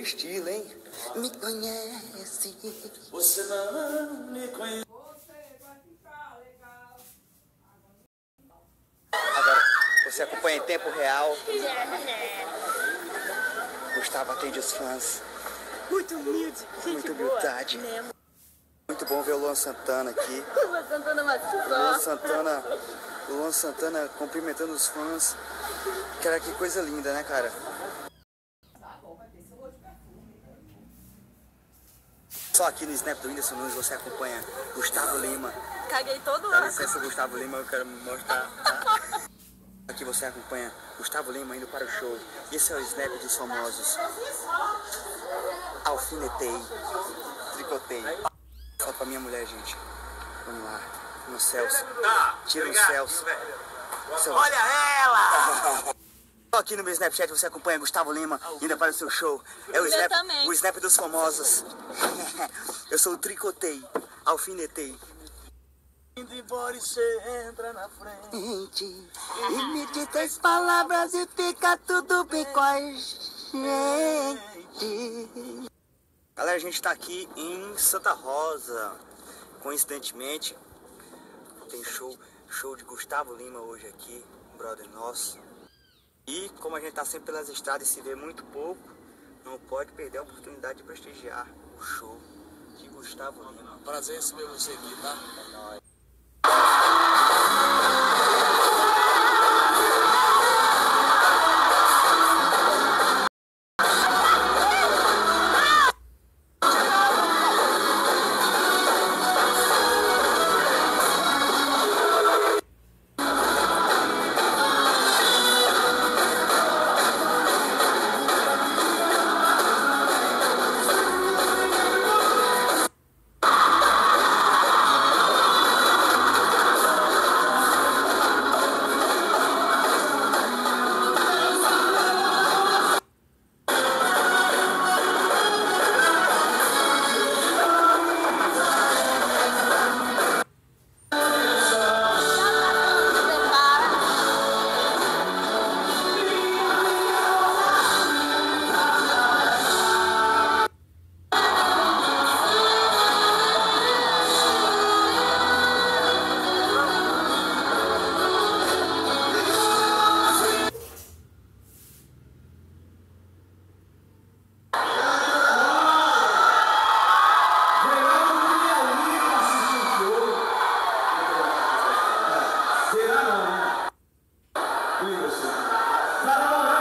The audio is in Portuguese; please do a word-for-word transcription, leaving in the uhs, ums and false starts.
estilo, hein? Me conhece. Você não me conhece. Agora, você acompanha em tempo real. Gustavo atende os fãs. Muito humilde. Muita humildade. Muito bom ver o Luan Santana aqui. Luan Santana Maciçó. Luan Santana, Luan Santana cumprimentando os fãs. Cara, que coisa linda, né, cara? Só aqui no Snap do Whindersson Nunes você acompanha Gustavo Lima. Caguei todo Dá ano. licença, Gustavo Lima, eu quero mostrar. Aqui você acompanha Gustavo Lima indo para o show. Esse é o Snap dos famosos. Alfinetei, tricotei. Só pra minha mulher, gente. Vamos lá. No Celso. Tira o Celso. Olha ela! Aqui no meu Snapchat você acompanha Gustavo Lima indo para o seu show. É o Snap, o Snap dos famosos. Eu sou o Tricotei, Alfinetei. Indo embora e você entra na frente. Gente, e me diz três palavras e fica tudo bem com a gente. Galera, a gente tá aqui em Santa Rosa. Coincidentemente, tem show, show de Gustavo Lima hoje aqui, brother nosso. E como a gente tá sempre pelas estradas e se vê muito pouco, não pode perder a oportunidade de prestigiar o show de Gustavo Lima. Prazer em receber você aqui, tá? É nóis. Para